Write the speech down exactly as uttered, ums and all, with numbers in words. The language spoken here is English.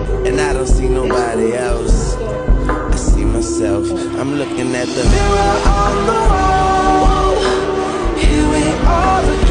and I don't see nobody else. I see myself, I'm looking at the mirror on the wall. Here we are again.